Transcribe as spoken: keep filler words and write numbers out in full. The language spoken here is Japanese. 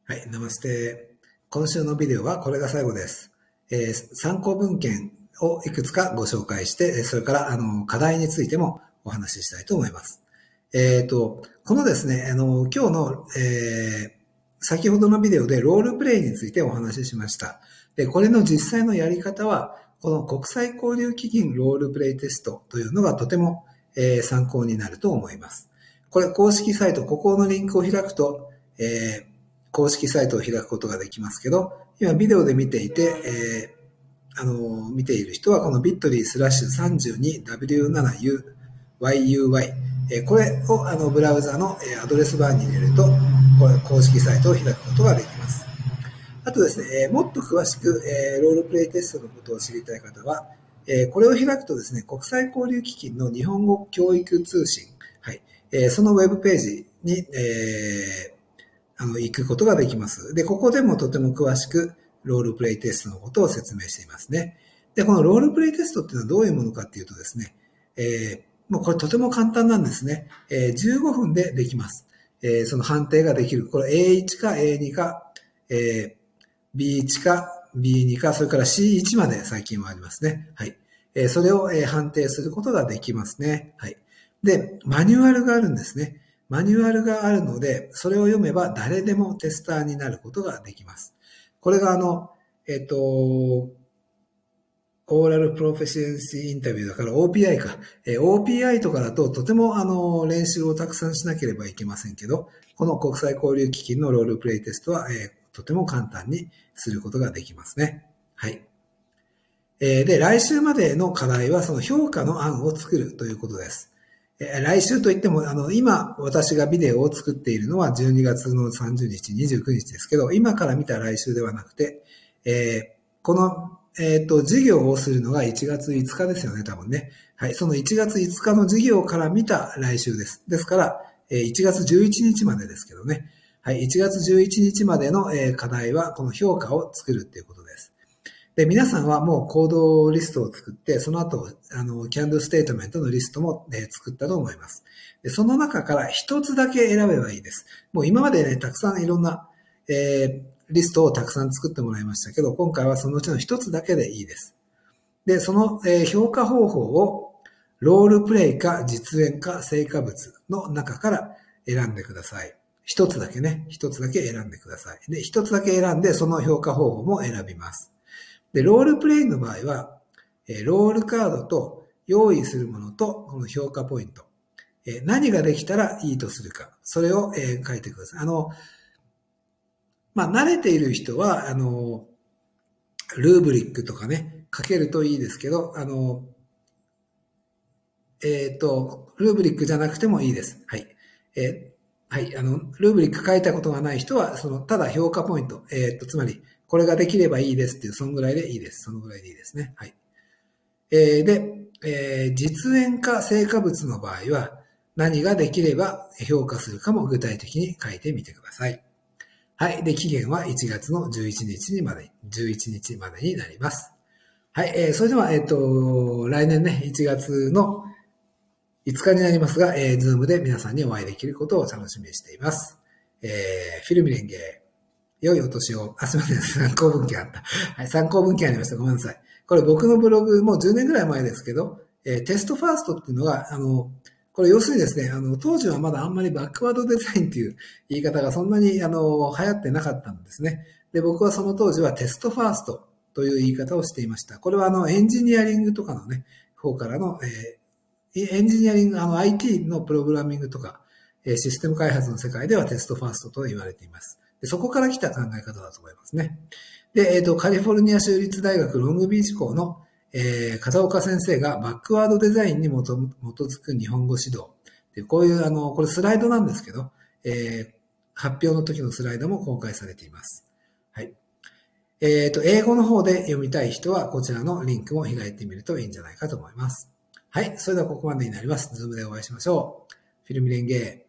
はい、ナマステ。今週のビデオはこれが最後です。えー、参考文献をいくつかご紹介して、それからあの課題についてもお話ししたいと思います。えっと、このですね、あの今日の、えー、先ほどのビデオでロールプレイについてお話ししました。で、これの実際のやり方は、この国際交流基金ロールプレイテストというのがとても、えー、参考になると思います。これ公式サイト、ここのリンクを開くと、えー公式サイトを開くことができますけど、今ビデオで見ていて、えー、あの、見ている人はこの ビットリー スラッシュ さんじゅうに ダブリューなな ユー ワイユーワイ、えー、これをあのブラウザのアドレスバーに入れると、これ公式サイトを開くことができます。あとですね、もっと詳しく、えー、ロールプレイテストのことを知りたい方は、えー、これを開くとですね、国際交流基金の日本語教育通信、はい、えー、そのウェブページに、えーあの、行くことができます。で、ここでもとても詳しくロールプレイテストのことを説明していますね。で、このロールプレイテストっていうのはどういうものかっていうとですね、えー、もうこれとても簡単なんですね。えー、じゅうごふんでできます。えー、その判定ができる。これ エーワン か エーツー か、えー、ビーワン か ビーツー か、それから シーワン まで最近はありますね。はい。えー、それを、えー、判定することができますね。はい。で、マニュアルがあるんですね。マニュアルがあるので、それを読めば誰でもテスターになることができます。これがあの、えっと、オーラルプロフェッシンシーインタビューだから オーピーアイ か。オーピーアイ とかだととてもあの練習をたくさんしなければいけませんけど、この国際交流基金のロールプレイテストは、えー、とても簡単にすることができますね。はい。えー、で、来週までの課題はその評価の案を作るということです。来週といっても、あの、今、私がビデオを作っているのはじゅうにがつのさんじゅうにち、にじゅうくにちですけど、今から見た来週ではなくて、えー、この、えっと、授業をするのがいちがついつかですよね、多分ね。はい、そのいちがついつかの授業から見た来週です。ですから、いちがつじゅういちにちまでですけどね。はい、いちがつじゅういちにちまでの課題は、この評価を作るっていうことです。で、皆さんはもうコードリストを作って、その後、あの、キャンドルステートメントのリストも、ね、作ったと思います。で、その中から一つだけ選べばいいです。もう今までね、たくさんいろんな、えー、リストをたくさん作ってもらいましたけど、今回はそのうちの一つだけでいいです。で、その、えー、評価方法を、ロールプレイか実演か成果物の中から選んでください。一つだけね、一つだけ選んでください。で、一つだけ選んで、その評価方法も選びます。で、ロールプレイの場合は、ロールカードと用意するものとこの評価ポイント。何ができたらいいとするか。それを書いてください。あの、まあ、慣れている人は、あの、ルーブリックとかね、書けるといいですけど、あの、えっと、ルーブリックじゃなくてもいいです。はい。えー、はい。あの、ルーブリック書いたことがない人は、その、ただ評価ポイント。えっと、つまり、これができればいいですっていう、そのぐらいでいいです。そのぐらいでいいですね。はい。えー、で、えー、実演か成果物の場合は、何ができれば評価するかも具体的に書いてみてください。はい。で、期限はいちがつのじゅういちにちにまで、じゅういちにちまでになります。はい。えー、それでは、えっと、来年ね、いちがつのいつかになりますが、えー、ズームで皆さんにお会いできることを楽しみにしています。えー、フィルミレンゲー、良いお年を、あ、すみません、参考文献あった。はい、参考文献ありました。ごめんなさい。これ僕のブログ、もうじゅうねんぐらい前ですけど、えー、テストファーストっていうのが、あの、これ要するにですね、あの、当時はまだあんまりバックワードデザインっていう言い方がそんなに、あの、流行ってなかったんですね。で、僕はその当時はテストファーストという言い方をしていました。これはあの、エンジニアリングとかのね、方からの、えーエンジニアリング、あの アイティー のプログラミングとか、システム開発の世界ではテストファーストと言われています。でそこから来た考え方だと思いますね。で、えっと、カリフォルニア州立大学ロングビーチ校の、えー、片岡先生がバックワードデザインに基づく日本語指導。でこういう、あの、これスライドなんですけど、えー、発表の時のスライドも公開されています。はい。えっと、英語の方で読みたい人はこちらのリンクも開いてみるといいんじゃないかと思います。はい。それではここまでになります。ズームでお会いしましょう。フィルミレンゲー。